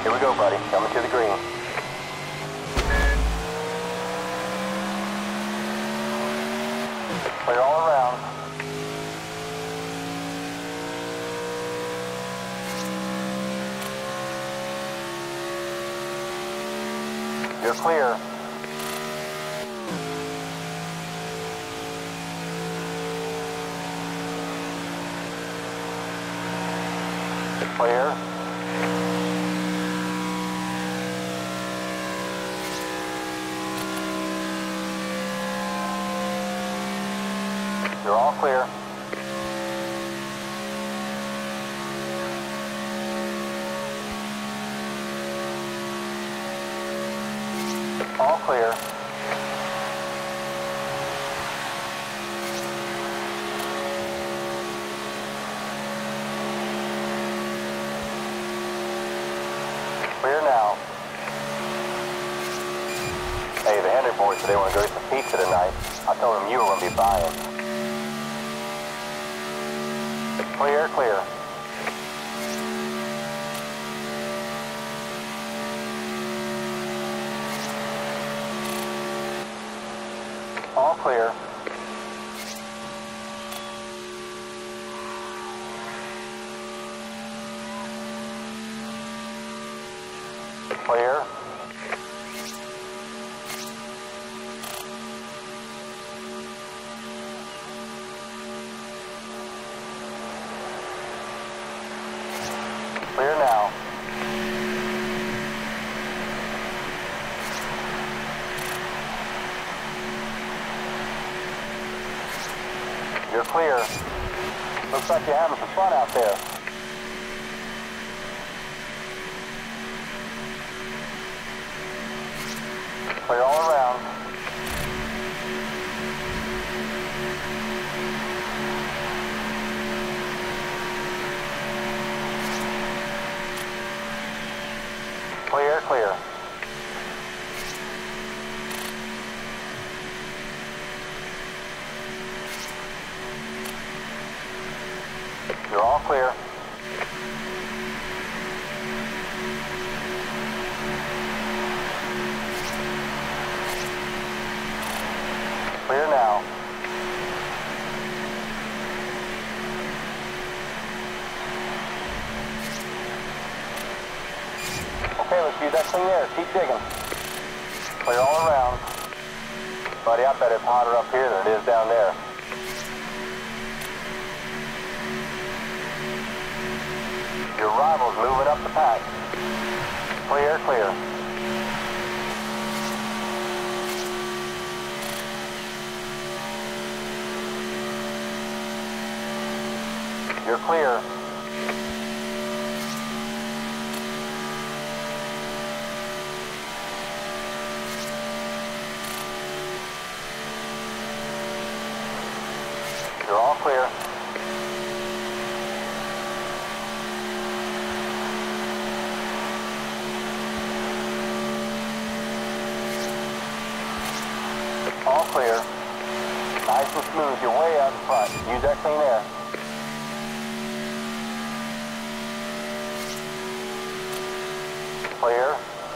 Here we go, buddy. Coming to the green. Clear all around. You're clear. Clear. You're all clear. All clear. Clear now. Hey, the Henry boys said they want to go get some pizza tonight. I told them you were going to be buying. Clear, clear. All clear. Clear. Clear now. You're clear. Looks like you're having some fun out there. Clear all around. Clear, clear. You're all clear. Clear now. Okay, let's use that clean air. Keep digging. Clear all around. Buddy, I bet it's hotter up here than it is down there. Your rival's moving up the pack. Clear, clear. You're clear. You're all clear. All clear. Nice and smooth. You're way out in front. Use that clean air. Clear.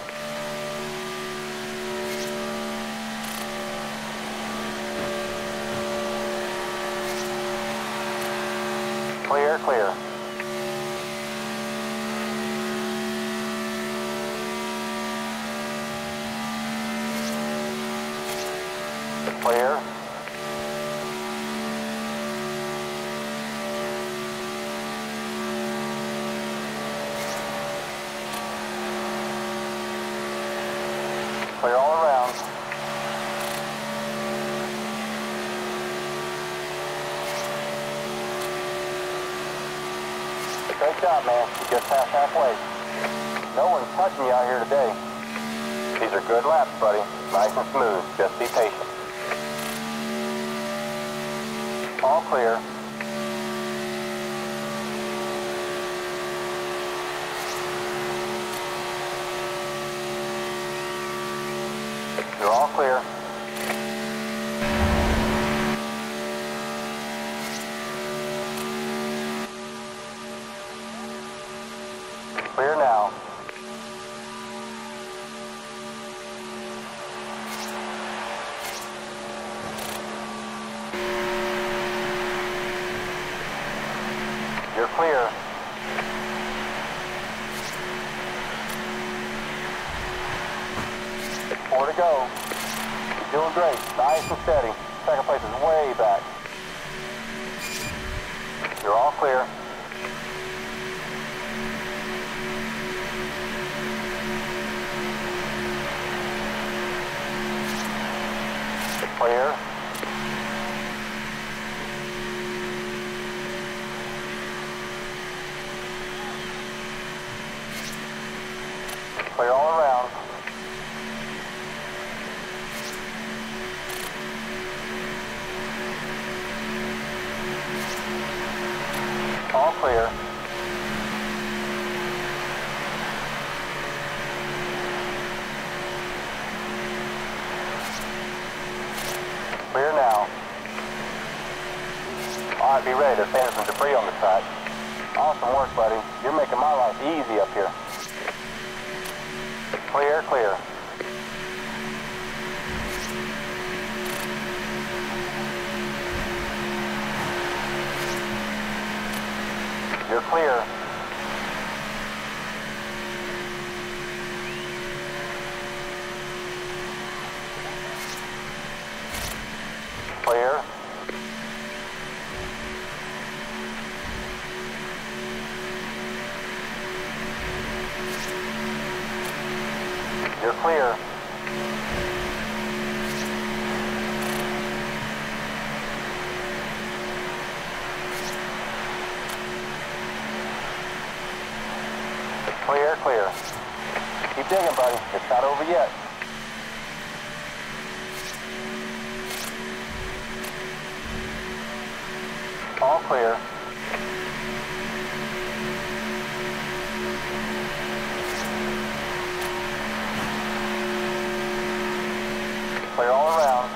Clear, clear. Clear. Clear all around. Great job, man. You just passed halfway. No one's touching you out here today. These are good laps, buddy. Nice and smooth. Just be patient. All clear. You're all clear. Clear now. You're clear. Four to go. You're doing great. Nice and steady. Second place is way back. You're all clear. Clear. Clear all around. All clear. Clear now. All right, be ready. They're sending some debris on the track. Awesome work, buddy. You're making my life easy up here. Clear, clear. You're clear. Clear. You're clear. Clear, clear. Keep digging, buddy. It's not over yet. All clear. Clear all around.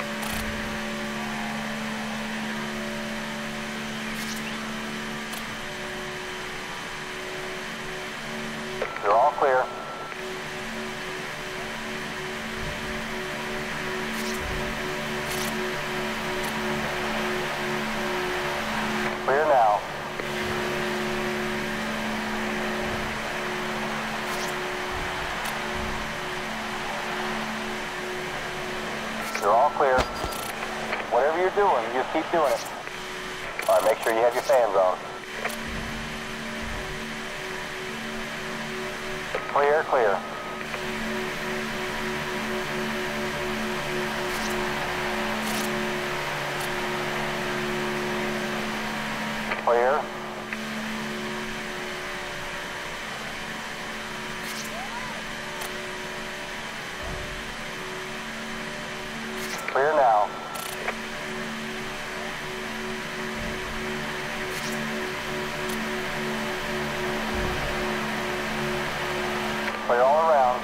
You're all clear. Clear now. You're all clear. Whatever you're doing, you just keep doing it. All right, make sure you have your fans on. Clear, clear. Clear. Clear now. Clear all around.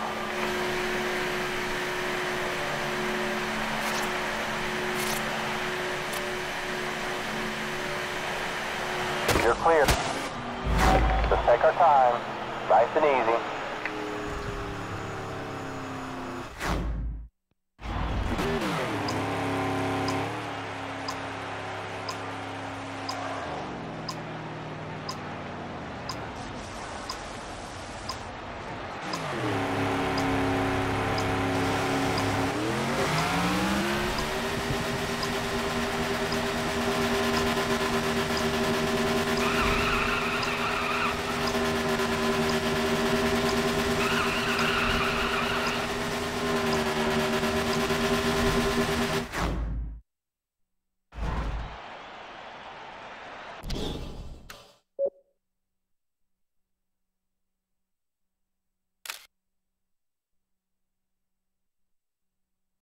You're clear. Just take our time. Nice and easy.